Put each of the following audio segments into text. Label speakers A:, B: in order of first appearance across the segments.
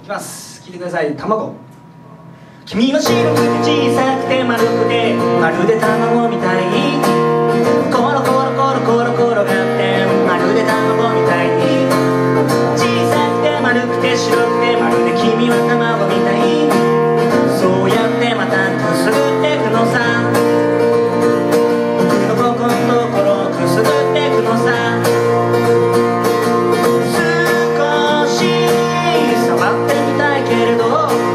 A: ます。聞いてください。卵。君は白くて小さくて丸くてまるで卵みたいにコロコロコロコロ転がってまるで卵みたいに小さくて丸くて白くてまるで君は卵みたい。そうやってまたくすぐってくのさ。僕のここのところをくすぐってくのさ。少し触ってみたいけれど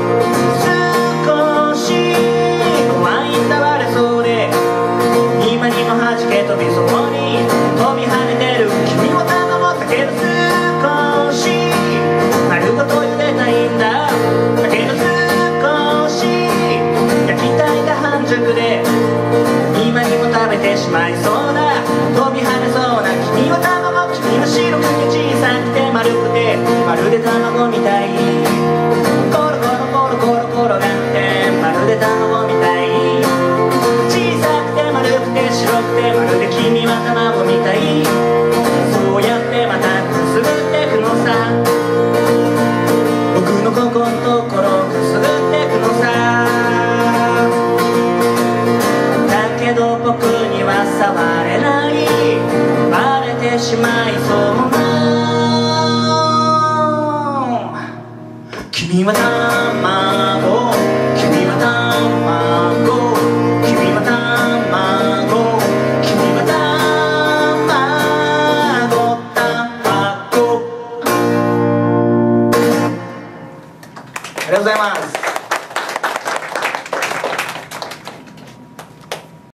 A: 少し怖いんだ割れそうで今にも弾け飛びそうに飛び跳ねてる君は卵だけど少し丸ごと茹でたいんだ。だけど少し焼きたいが半熟で今にも食べてしまいそうだ。飛び跳ねそうな君は卵。君は白くて小さくて丸くてまるで卵みたい。コロコロコロコロ転がってまるで卵みたい。小さくて丸くて白くてまるで君は卵みたい。そうやってまたくすぐってくのさ。僕のここのところをくすぐってくのさ。だけど僕には触れない。バレてしまいそうな君は